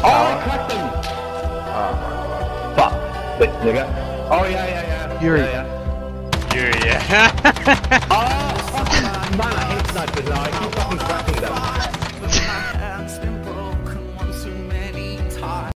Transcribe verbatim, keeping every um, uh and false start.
Oh, I cracked him! Oh my god. Fuck. Wait, nigga. Oh, yeah, yeah, yeah. Yuri. Yeah, yeah. Yuri, yeah. Oh, fuck, man. Man, I hate snipers now. I keep